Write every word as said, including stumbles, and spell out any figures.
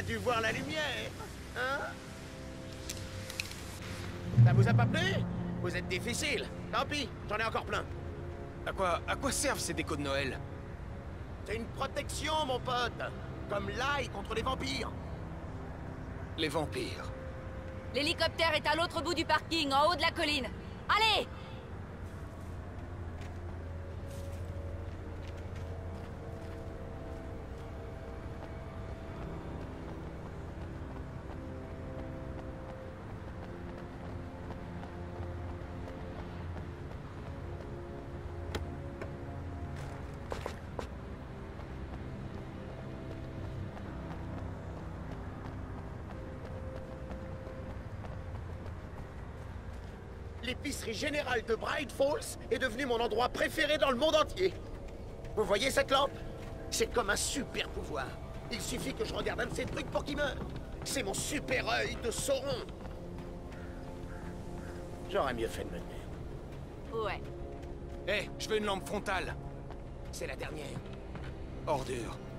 dû voir la lumière, hein? Ça vous a pas plu? Vous êtes difficile. Tant pis, j'en ai encore plein. À quoi, à quoi servent ces décos de Noël? C'est une protection, mon pote. Comme l'ail contre les vampires. Les vampires. L'hélicoptère est à l'autre bout du parking, en haut de la colline. Allez! L'épicerie générale de Bright Falls est devenue mon endroit préféré dans le monde entier. Vous voyez cette lampe? C'est comme un super pouvoir. Il suffit que je regarde un de ces trucs pour qu'il meure. C'est mon super œil de Sauron. J'aurais mieux fait de me taire. Ouais. Hé, je veux une lampe frontale. C'est la dernière. Ordure.